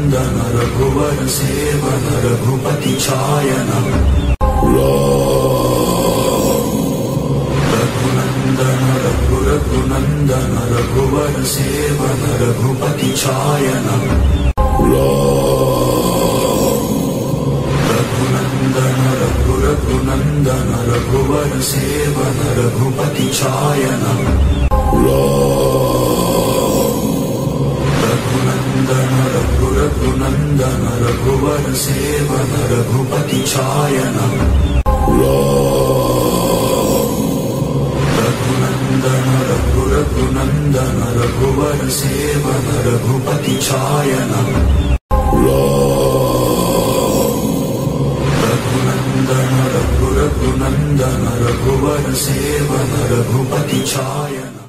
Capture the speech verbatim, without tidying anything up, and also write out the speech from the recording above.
रघुनंदन रघुवर सेवन रघुपति छायन रघुनंदन रघु रघुनंदन रघुवर सेवन रघुपति छायन रघुनंदन रघु रघुनंदन रघुवर सेवन रघुपति छायन रघुनंदन रघु रघुनंदन रघुवर सेवन रघुपति छायन रघुनंदन रघु रघुनंदन रघुवर सेवन रघुपति छायन रघुनंदन रघु रघुनंदन रघुवर सेवन रघुपति छायन।